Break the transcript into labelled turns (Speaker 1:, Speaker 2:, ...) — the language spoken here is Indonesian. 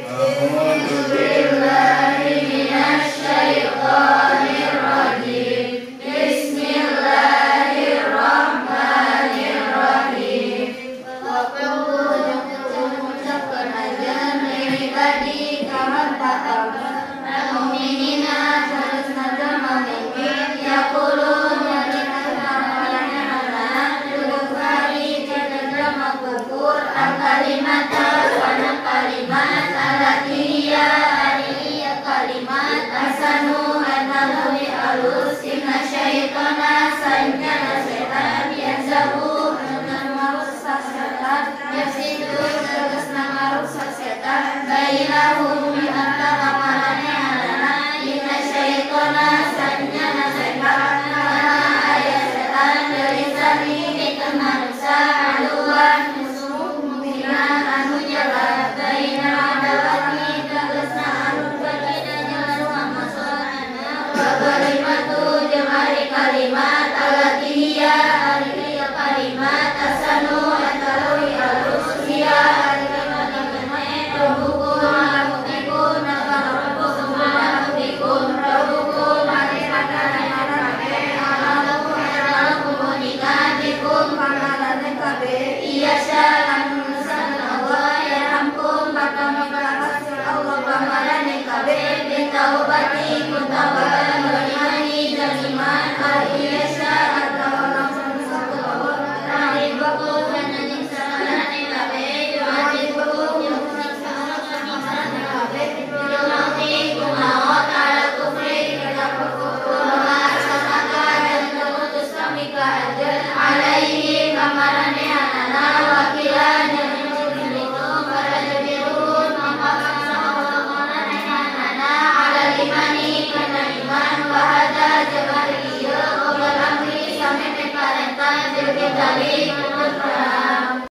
Speaker 1: A'udzu billahi minasy syaithanir rajim. Bismillahirrahmanirrahim. Wa qul ucapkeun ajeun ibadi kaman ta'am mu'minina harusna jalma mukmin yaqulun kalimat kana kalimat alatiya aliyya kalimat asanu anawi alus inna syaitana sanjana setan yanzabu marusak setan yasidu tegasna marusak setan bainahum